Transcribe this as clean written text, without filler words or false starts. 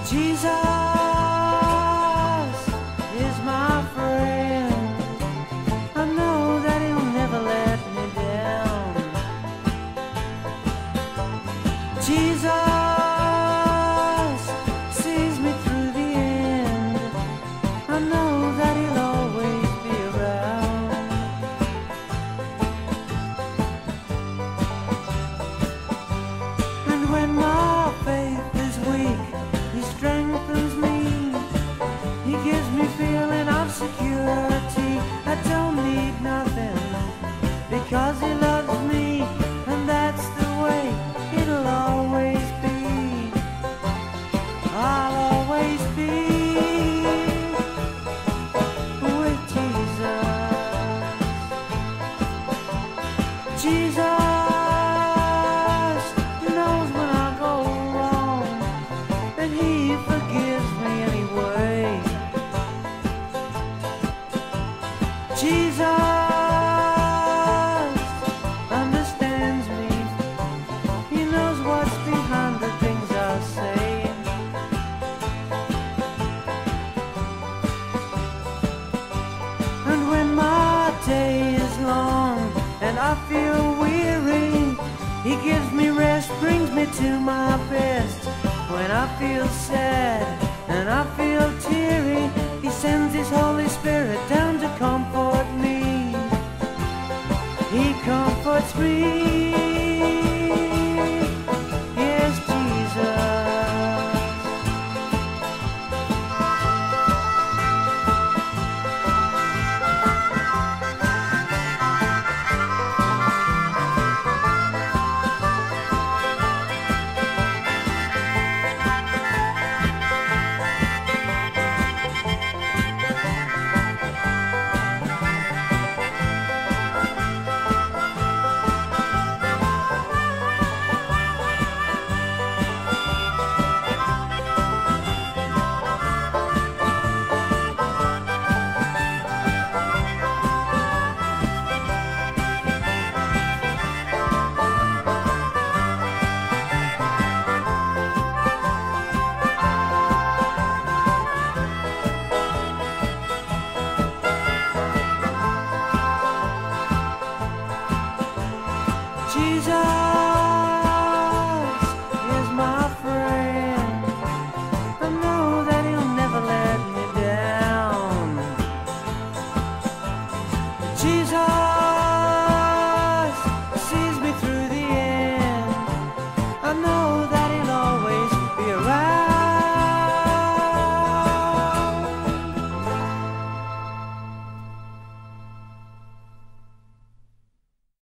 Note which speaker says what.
Speaker 1: Jesus is my friend. I know that he'll never let me down. Jesus sees me through the end. I know that he'll always be around. And when my faith is weak, he strengthens me. He gives me feeling of security. I don't need nothing because he loves me, and that's the way it'll always be. I'll always be with Jesus. Jesus knows when I go wrong, and he forgives me anyway. Jesus understands me. He knows what's behind the things I say. And when my day is long and I feel weary, he gives me rest, brings me to my best. When I feel sad and I feel teary, he sends his Holy Spirit down to comfort me. He comforts me. Yes, Jesus. Jesus is my friend. I know that he'll never let me down. Jesus